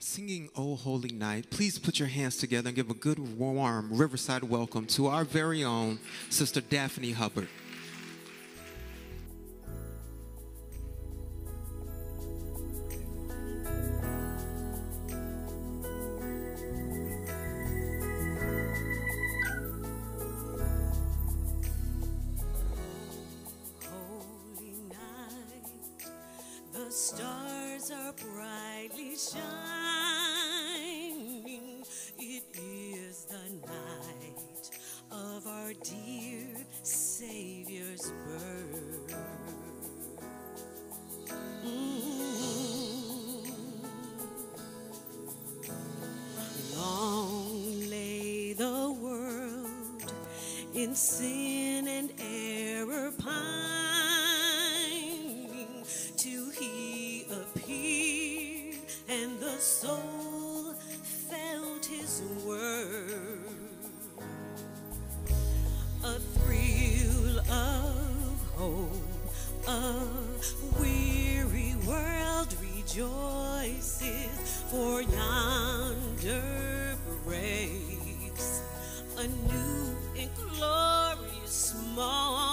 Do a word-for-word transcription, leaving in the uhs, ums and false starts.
singing "Oh Holy Night," please put your hands together and give a good warm Riverside welcome to our very own Sister Daphne Hubbard. The stars are brightly shining. It is the night of our dear Savior's birth. Mm-hmm. Long lay the world in sin and error pining, till he appeared and the soul felt his word. A thrill of hope, a weary world rejoices, for yonder breaks a new and glorious morn.